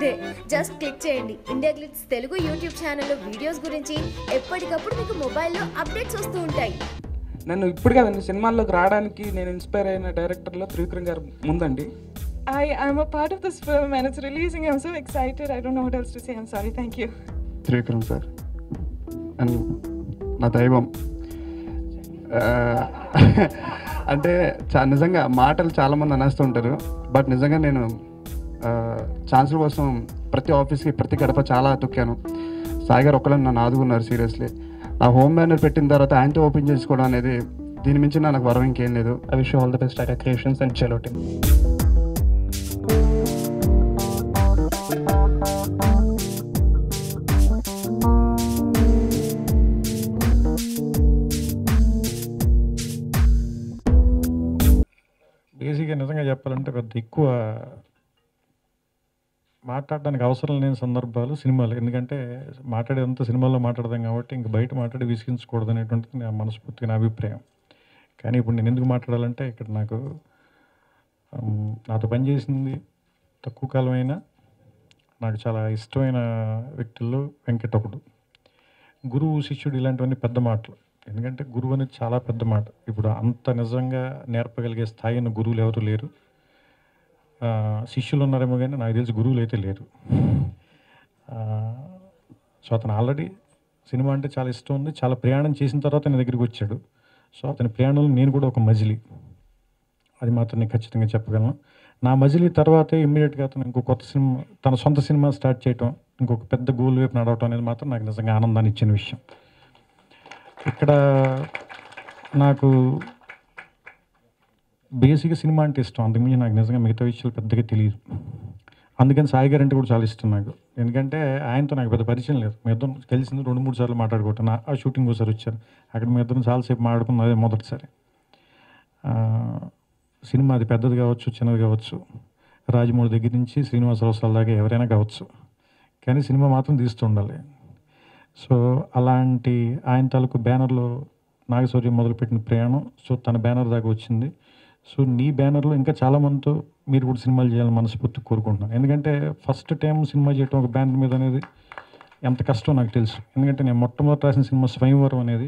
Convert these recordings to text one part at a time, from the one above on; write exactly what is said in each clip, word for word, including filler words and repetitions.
ఇదే just click చేయండి. India Glitz Telugu YouTube ఛానల్లో వీడియోస్ గురించి ఎప్పటికప్పుడు మీకు మొబైల్లో అప్డేట్స్ వస్తూ ఉంటాయి. నన్ను ఇప్పుడు కదండి సినిమాల్లోకి రావడానికి నేను ఇన్స్పైర్ అయిన డైరెక్టర్లో త్రివిక్రమ్ గారు ముందండి. I am a part of this film and it's releasing. I'm so excited. I don't know what else to say. I'm sorry. Thank you. Trivikram sir. And నా దైవం అంటే చా నిజంగా మాటలు చాలామంది అనేస్తూ ఉంటారు. బట్ నిజంగా నేను ఛాన్సుల కోసం ప్రతి ఆఫీస్కి ప్రతి గడప చాలా తొక్కాను. సాయి గారు ఒక్కళ్ళని నన్ను ఆదుకున్నారు సీరియస్లీ. నా హోమ్ బ్యానర్ పెట్టిన తర్వాత ఆయనతో ఓపెన్ చేసుకోవడం అనేది దీని మించి నాకు వరం ఇంకేం లేదు. I wish all the best Naga Creations and Chalo team. బేసిక్గా నిజంగా చెప్పాలంటే పెద్ద ఎక్కువ మాట్లాడడానికి అవసరం లేని సందర్భాలు సినిమాలు. ఎందుకంటే మాట్లాడేదంతా సినిమాల్లో మాట్లాడదాం కాబట్టి ఇంక బయట మాట్లాడి విసిగించకూడదు అనేటువంటిది నా మనస్ఫూర్తిగా నా అభిప్రాయం. కానీ ఇప్పుడు నేను ఎందుకు మాట్లాడాలంటే ఇక్కడ నాకు నాతో పనిచేసింది తక్కువ కాలమైనా నాకు చాలా ఇష్టమైన వ్యక్తుల్లో వెంకట్ ఒకడు. గురువు శిష్యుడు ఇలాంటివన్నీ పెద్ద మాటలు. ఎందుకంటే గురువు అనేది చాలా పెద్ద మాట. ఇప్పుడు అంత నిజంగా నేర్పగలిగే స్థాయి ఉన్న గురువులు ఎవరు లేరు. శిష్యులు ఉన్నారేమో కానీ నాకు తెలిసి గురువులు అయితే లేరు. సో అతను ఆల్రెడీ సినిమా అంటే చాలా ఇష్టం ఉంది. చాలా ప్రయాణం చేసిన తర్వాత నా దగ్గరికి వచ్చాడు. సో అతని ప్రయాణంలో నేను కూడా ఒక మజిలీ, అది మాత్రం నేను ఖచ్చితంగా చెప్పగలను. నా మజిలీ తర్వాతే ఇమ్మీడియట్గా అతను ఇంకో కొత్త సినిమా, తన సొంత సినిమా స్టార్ట్ చేయటం, ఇంకొక పెద్ద గోల్ వైపు నడవటం అనేది మాత్రం నాకు నిజంగా ఆనందాన్ని ఇచ్చిన విషయం. ఇక్కడ నాకు బేసిక్గా సినిమా అంటే ఇష్టం, అందుకని నాకు నిజంగా మిగతా విషయాలు పెద్దగా తెలియదు. అందుకని సాయి గారు అంటే కూడా చాలా ఇష్టం నాకు. ఎందుకంటే ఆయనతో నాకు పెద్ద పరిచయం లేదు. మీ ఇద్దరం కలిసింది రెండు మూడు సార్లు మాట్లాడుకుంటాను. ఆ షూటింగ్ ఒకసారి వచ్చారు, అక్కడ మీ ఇద్దరం చాలాసేపు మాట్లాడుకున్నది అదే మొదటిసారి. సినిమా అది పెద్దది కావచ్చు, చిన్నది కావచ్చు, రాజమౌళి దగ్గర నుంచి శ్రీనివాస్ అవసరాల దాకా ఎవరైనా కావచ్చు, కానీ సినిమా మాత్రం తీస్తూ ఉండాలి. సో అలాంటి ఆయన తాలూకు బ్యానర్లో నాగ శౌర్య మొదలుపెట్టిన ప్రయాణం సో తన బ్యానర్ దాకా వచ్చింది. సో నీ బ్యానర్లో ఇంకా చాలామందితో మీరు కూడా సినిమాలు చేయాలని మనస్ఫూర్తి కోరుకుంటున్నాను. ఎందుకంటే ఫస్ట్ టైం సినిమా చేయటం ఒక బ్యానర్ మీద అనేది ఎంత కష్టం నాకు తెలుసు. ఎందుకంటే నేను మొట్టమొదటి రాసిన సినిమా స్వయంవరం అనేది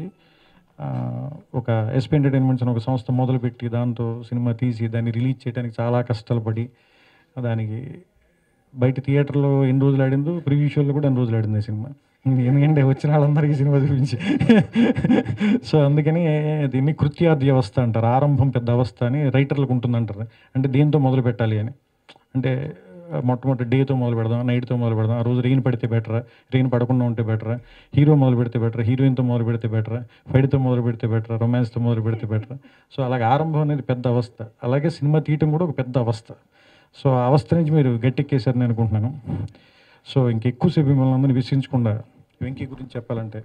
ఒక ఎస్పీ ఎంటర్టైన్మెంట్స్ అని ఒక సంస్థ మొదలుపెట్టి దాంతో సినిమా తీసి దాన్ని రిలీజ్ చేయడానికి చాలా కష్టాలు పడి దానికి బయట థియేటర్లో ఎన్ని రోజులు ఆడిందో ప్రివ్యూ షోలో కూడా ఎన్ని రోజులు ఆడింది సినిమా. ఎందుకంటే వచ్చిన వాళ్ళందరికీ సినిమా చూపించి సో అందుకని దీన్ని కృత్యాది అవస్థ అంటారు. ఆరంభం పెద్ద అవస్థ అని రైటర్లకు ఉంటుందంటారు. అంటే దేంతో మొదలు పెట్టాలి అని, అంటే మొట్టమొదటి డేతో మొదలు పెడదాం, నైట్తో మొదలు పెడదాం, ఆ రోజు రెయిన్ పడితే బెటరా, రెయిన్ పడకుండా ఉంటే బెటరా, హీరో మొదలు పెడితే బెటరా, హీరోయిన్తో మొదలు పెడితే బెటరా, ఫైట్తో మొదలు పెడితే బెటరా, రొమాన్స్తో మొదలు పెడితే బెటరా. సో అలాగే ఆరంభం అనేది పెద్ద అవస్థ, అలాగే సినిమా తీయటం కూడా ఒక పెద్ద అవస్థ. సో ఆ అవస్థ నుంచి మీరు గట్టెక్కేశారని అనుకుంటున్నాను. సో ఇంకెక్కువసేపు మిమ్మల్ని అందరినీ విసిగించకుండా వెంకీ గురించి చెప్పాలంటే,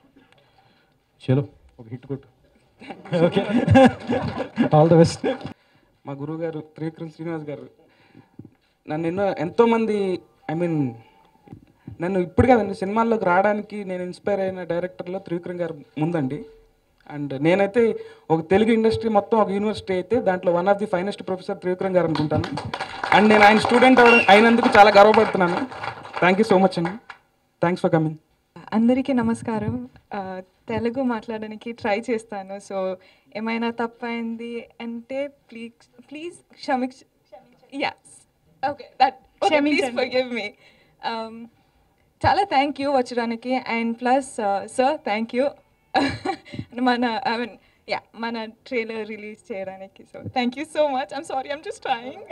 చలో ఒక హిట్ కొట్టు. Okay, all the best. మా గురువు గారు త్రివిక్రమ్ శ్రీనివాస్ గారు నన్ను ఎన్నో ఎంతోమంది ఐ మీన్ నన్ను ఇప్పుడు కదండి సినిమాల్లోకి రావడానికి నేను ఇన్స్పైర్ అయిన డైరెక్టర్లో త్రివిక్రమ్ గారు ముందండి. అండ్ నేనైతే ఒక తెలుగు ఇండస్ట్రీ మొత్తం ఒక యూనివర్సిటీ అయితే దాంట్లో one of the finest professor Trivikram గారు అనుకుంటాను. అండ్ నేను ఆయన స్టూడెంట్ అయినందుకు చాలా గర్వపడుతున్నాను. థ్యాంక్ యూ సో మచ్ అండి. Thanks for coming. అందరికీ నమస్కారం. తెలుగు మాట్లాడడానికి ట్రై చేస్తాను. సో ఏమైనా తప్పైంది అంటే ప్లీజ్ ప్లీజ్ క్షమించ yes okay that please forgive me. చాలా థ్యాంక్ యూ వచ్చడానికి. And plus sir thank you మన ఐ మీన్ యా మన ట్రైలర్ రిలీజ్ చేయడానికి. So thank you so much. I'm sorry, I'm just trying.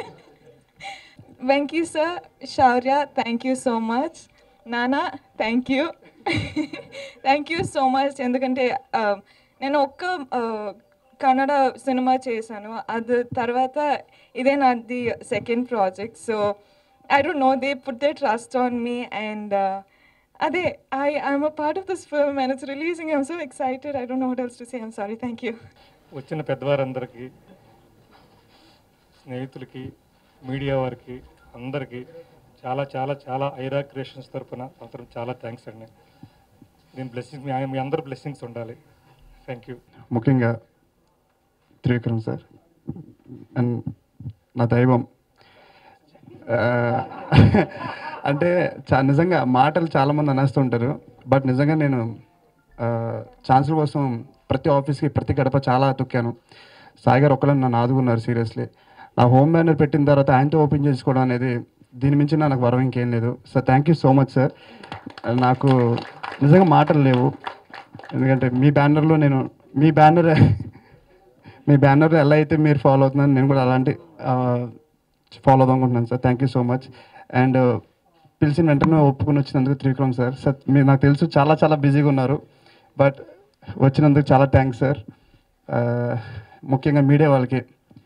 Venky sir, Shaurya, thank you so much. నానా, thank you thank you so much. ఎందుకంటే నేను ఒక్క Kannada cinema చేశాను, అది తర్వాత ఇదే నాది second project. So I don't know, they put their trust on me and అదే I I'm a part of this film and it's releasing. I'm so excited. I don't know what else to say. I'm sorry. Thank you. వచ్చిన పెద్దవారందరికీ, స్నేహితులకి, media వారికి అందరికీ చాలా చాలా చాలా Aira creations తరఫున మాత్రం చాలా థ్యాంక్స్ అండి. దీని బ్లెస్సింగ్స్ మీ అందరు బ్లెస్సింగ్స్ ఉండాలి. Thank you. ముఖ్యంగా త్రివిక్రమ్ సార్ అండ్ నా దైవం అంటే చా నిజంగా మాటలు చాలామంది అనేస్తుంటారు, బట్ నిజంగా నేను ఛాన్సుల కోసం ప్రతి ఆఫీస్కి ప్రతి గడప చాలా తొక్కాను. సాయి గారు ఒక్కళ్ళని నన్ను ఆదుకున్నారు సీరియస్లీ. నా హోమ్ బ్యానర్ పెట్టిన తర్వాత ఆయనతో ఓపెన్ చేసుకోవడం అనేది దీని మించి నాకు వరం ఇంకేం లేదు. So thank you so much sir. నాకు నిజంగా మాటలు లేవు, ఎందుకంటే మీ బ్యానర్లో నేను మీ బ్యానర్ మీ బ్యానర్ ఎలా అయితే మీరు ఫాలో అవుతున్నాను నేను కూడా అలాంటి ఫాలో అవుదాం అనుకుంటున్నాను sir. Thank you so much. And పిలిచిన వెంటనే ఒప్పుకొని వచ్చినందుకు త్రివిక్రమ్ సార్ సార్ మీరు నాకు తెలుసు చాలా చాలా బిజీగా ఉన్నారు, బట్ వచ్చినందుకు చాలా థ్యాంక్స్ సార్. ముఖ్యంగా మీడియా వాళ్ళకి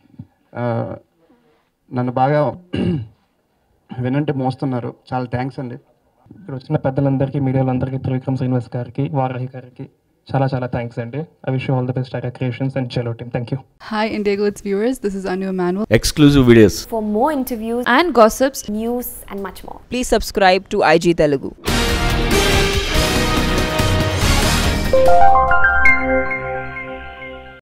నన్ను బాగా వినంటే మోస్తున్నారు, చాలా థ్యాంక్స్ అండి. ఇక్కడ వచ్చిన పెద్దలందరికీ, మీడియా వాళ్ళందరికీ, త్రివిక్రమ్ శ్రీనివాస్ గారికి, వారాహి గారికి చాలా చాలా థ్యాంక్స్ అండి. I wish you all the best Naga Creations and Chalo team. Thank you. Hi Indigo, it's viewers. This is Anu Emmanuel. Exclusive videos. For more interviews and gossips, news and much more, please subscribe to I G Telugu.